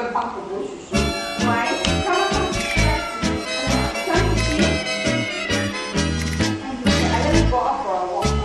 跟帮婆婆叔叔。喂，看看看，三十七。I let me go out for a walk.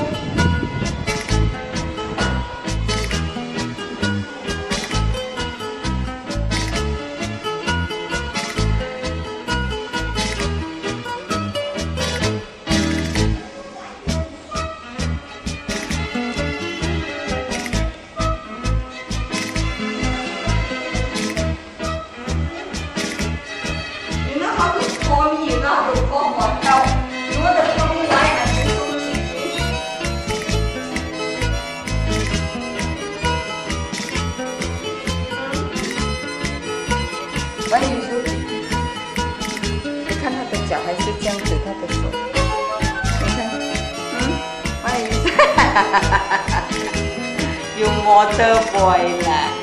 关于说，你看他的脚还是这样子，他的手，你看，关于，用 water boy 啦。